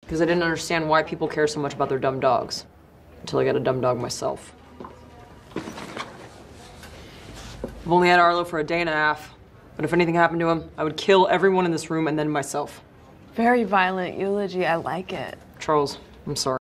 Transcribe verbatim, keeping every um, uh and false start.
Because I didn't understand why people care so much about their dumb dogs. Until I got a dumb dog myself. I've only had Arlo for a day and a half. But if anything happened to him, I would kill everyone in this room and then myself. Very violent eulogy. I like it. Charles, I'm sorry.